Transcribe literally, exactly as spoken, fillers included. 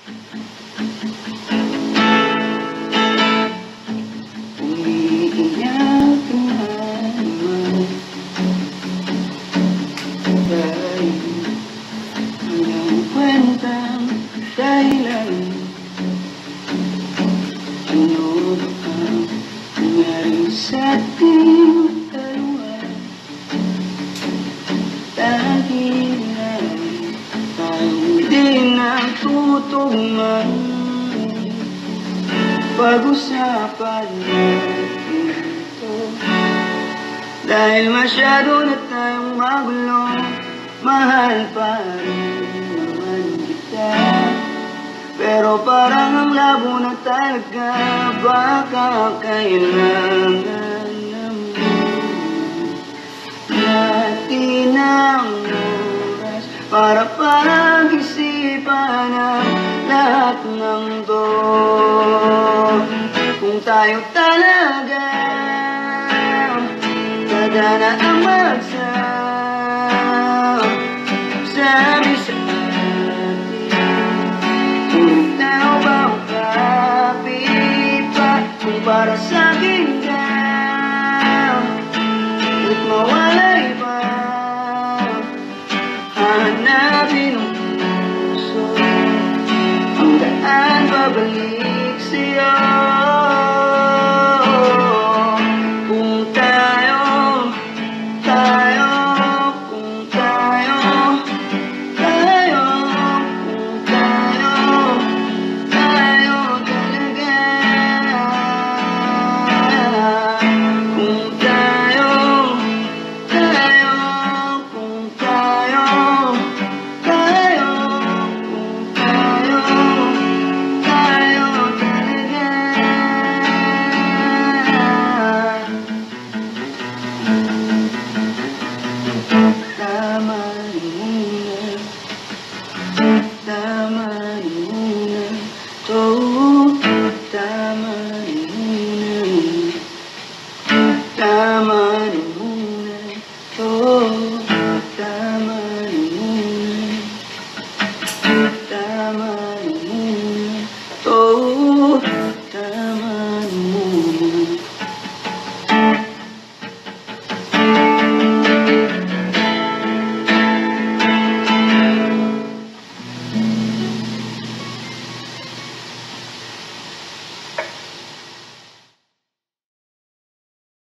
Umiiyak ang halimaw dahil walang kwentang dahilan. Ano ba ang nangyari sa ating dalawa? Dahil na tayo di natutugman. Pag-usapan natin ito dahil masyado na tayong magulo. Mahal pa rin naman kita, pero parang ang labo na talaga. Baka kailangan naman natin ang oras para pag-isipan ang lahat ng to. Kung tayo talaga gagana ang magsasabi sa atin, kung tayo ba ang kapit pa? Kung para sa'kin ka at mawalay pa, hanapin ang puso ang daan pabalik sa'yo.